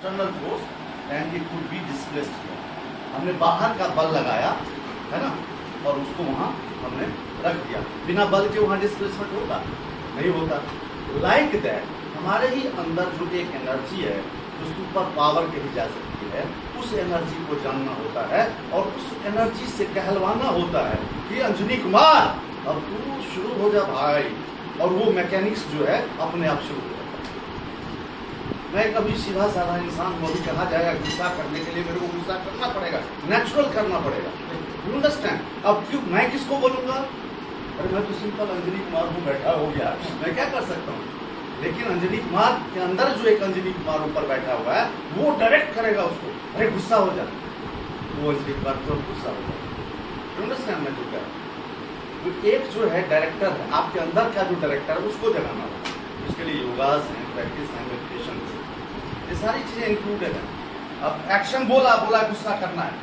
External force and it could be displaced किया। हमने बाहर का बल लगाया है ना, और उसको वहां हमने रख दिया। बिना बल के वहां डिस्प्लेसमेंट होता नहीं होता। लाइक दैट हमारे ही अंदर जो एक एनर्जी है जो सुपर पावर कही जा सकती है, उस एनर्जी को जानना होता है और उस एनर्जी से कहलवाना होता है कि अंजनी कुमार अब तू शुरू हो जा भाई, और वो मैकेनिक्स जो है अपने आप शुरू हो जाता है। मैं कभी सीधा साधा इंसान को भी कहा जाएगा गुस्सा करने के लिए, मेरे को गुस्सा करना पड़ेगा, नेचुरल करना पड़ेगा। You understand? अब क्यों मैं किसको बोलूंगा? अरे मैं तो सिंपल अंजनी कुमार हूँ, बैठा हो गया, मैं क्या कर सकता हूँ? लेकिन अंजनी कुमार के अंदर जो एक अंजनी कुमार ऊपर बैठा हुआ है वो डायरेक्ट करेगा उसको, अरे गुस्सा हो जा, वो अंजनी कुमार तो गुस्सा हो जाए। अंडरस्टैंड मैं जो कह रहा हूँ? तो एक जो है डायरेक्टर है, आपके अंदर का जो डायरेक्टर है उसको जगाना होगा। उसके लिए योगास हैं, प्रैक्टिस है, मेडिटेशन, ये सारी चीजें इंक्लूडेड है। अब एक्शन बोला गुस्सा करना है,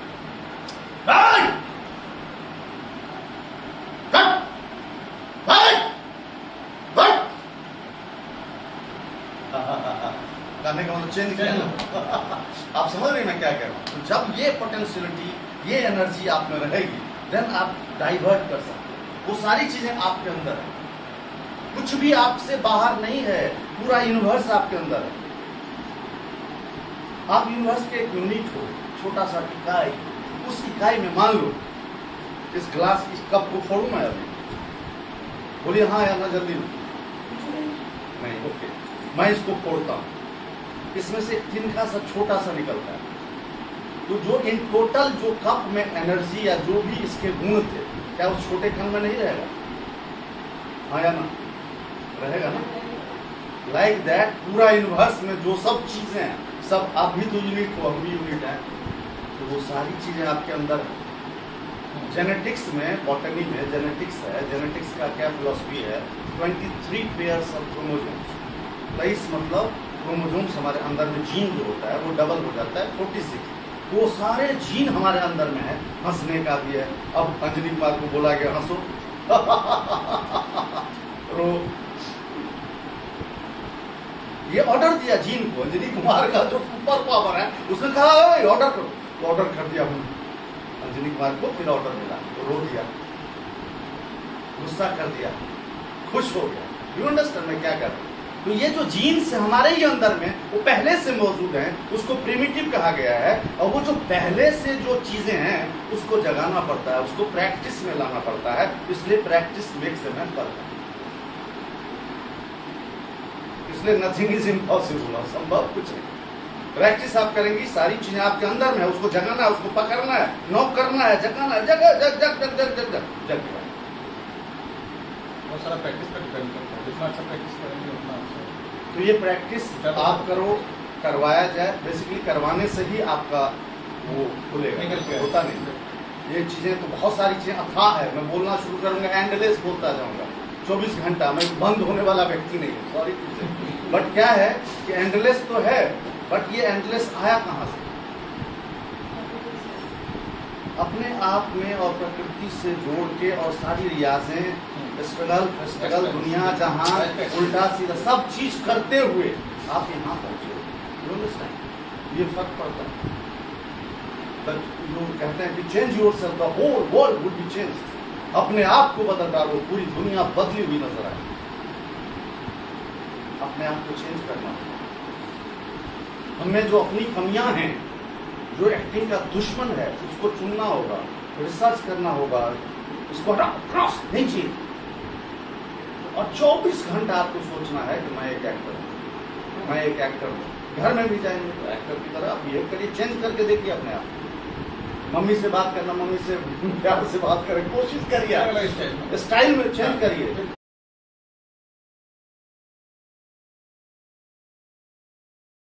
कहने का मतलब चेंज किया। आप समझ रहे हैं मैं क्या कह रहा हूँ? तो जब ये पोटेंशियलिटी, ये एनर्जी आप में रहेगी, देन आप डाइवर्ट कर सकते हो। वो सारी चीजें आपके अंदर है, कुछ भी आपसे बाहर नहीं है, पूरा यूनिवर्स आपके अंदर है। आप यूनिवर्स के एक यूनिट हो, छोटा सा इकाई। उस इकाई में मान लो इस ग्लास, इस कप को फोड़ू मैं अभी, बोलिए हाँ या ना, जल्दी नहीं, ओके, मैं इसको फोड़ता हूं, इसमें से तिनका सा छोटा सा निकलता है। तो जो इन टोटल जो कप में एनर्जी या जो भी इसके गुण थे, क्या उस छोटे कण में नहीं रहेगा? हाँ या ना? रहेगा ना? लाइक दैट पूरा यूनिवर्स में जो सब चीजें हैं, सब आप भी तो यूनिट हो, हम भी यूनिट है, तो वो सारी चीजें आपके अंदर है। जेनेटिक्स में, बॉटनी में जेनेटिक्स है। जेनेटिक्स का क्या फिलॉसफी है? 23 पेयर्स ऑफ क्रोमोसोम्स, 23 मतलब क्रोमोसोम्स हमारे अंदर में जीन जो होता है वो डबल हो जाता है 46। वो सारे जीन हमारे अंदर में है। हंसने का भी है। अब अंजनी कुमार को बोला गया हंसो रो, ये ऑर्डर दिया जीन को। अंजनी कुमार का जो सुपर पावर है उसने कहा ऑर्डर करो, तो ऑर्डर कर दिया हमने अंजनी कुमार को। फिर ऑर्डर मिला तो रो दिया, गुस्सा कर दिया, खुश हो गया। यू अंडरस्टैंड मैं क्या कर रहा हूं? तो ये जो जीन्स हमारे ही अंदर में वो पहले से मौजूद हैं, उसको प्रिमिटिव कहा गया है। और वो जो पहले से जो चीजें हैं उसको जगाना पड़ता है, उसको प्रैक्टिस में लाना पड़ता है। इसलिए practice makes a man perfect. इसलिए नथिंग इज इम्पॉसिबल, असंभव कुछ नहीं। प्रैक्टिस आप करेंगी, सारी चीजें आपके अंदर में है, उसको जगाना है, उसको पकड़ना है, नॉक करना है, जगाना है, जग जग जग जग जग जग जग जग। बहुत सारा प्रैक्टिस पर डिपेंड करता है, जितना अच्छा प्रैक्टिस करेंगे उतना अच्छा। तो ये प्रैक्टिस आप करो, करवाया जाए। बेसिकली करवाने से ही आपका वो खुलेगा, होता नहीं। ये चीजें तो बहुत सारी चीजें अथाह है, मैं बोलना शुरू करूंगा, एंडलेस बोलता जाऊंगा 24 घंटा। मैं बंद होने वाला व्यक्ति नहीं हूँ, सॉरी। बट क्या है कि एंडलेस तो है, बट ये एंडलेस आया कहाँ से? अपने आप में और प्रकृति से जोड़ के, और सारी रियाजें, स्ट्रगल दुनिया जहां उल्टा सीधा सब चीज करते हुए आप यहाँ पहुंचे। ये फर्क पड़ता है। लोग कहते हैं कि change yourself, the whole world would be changed. अपने आप को बदल डालो, पूरी दुनिया बदली हुई नजर आए। अपने आप को चेंज करना होगा। हमें जो अपनी कमियां हैं, जो एक्टिंग का दुश्मन है, उसको चुनना होगा, रिसर्च करना होगा, उसको क्रॉस नहीं चाहिए। और 24 घंटा आपको सोचना है कि मैं एक एक्टर हूं, मैं एक एक्टर हूं। घर में भी जाएंगे तो एक्टर की तरह बिहेव करिए, चेंज करके देखिए अपने आप। मम्मी से बात करना, मम्मी से प्यार से बात करें, कोशिश करिए, स्टाइल में चेंज करिए।